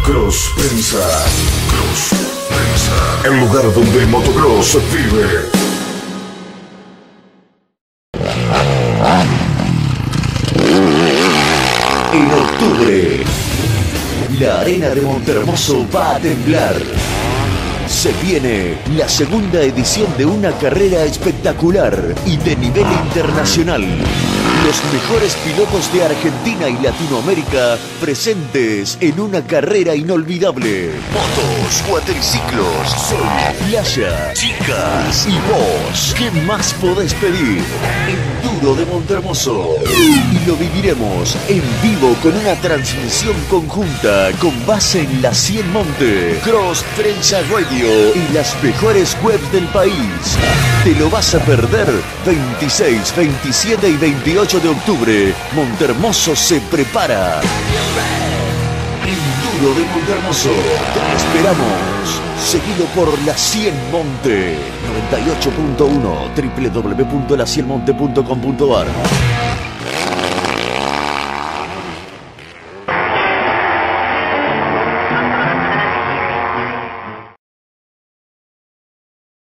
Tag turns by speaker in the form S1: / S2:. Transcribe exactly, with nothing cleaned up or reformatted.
S1: Cross Prensa. Cross Prensa. El lugar donde el motocross vive. En octubre, la arena de Montehermoso va a temblar. Se viene la segunda edición de una carrera espectacular y de nivel internacional. Los mejores pilotos de Argentina y Latinoamérica presentes en una carrera inolvidable. Motos, cuatriciclos, sol, playa, chicas y vos. ¿Qué más podés pedir? Enduro de Montehermoso. Y lo viviremos en vivo con una transmisión conjunta con base en la Cien Monte, Cross Prensa Radio y las mejores webs del país. ¿Te lo vas a perder? veintiséis, veintisiete y veintiocho de octubre, Montehermoso se prepara. Enduro de Montehermoso. Te esperamos. Seguido por la Cien Monte. noventa y ocho punto uno, doble u doble u doble u punto la cien monte punto com punto a r.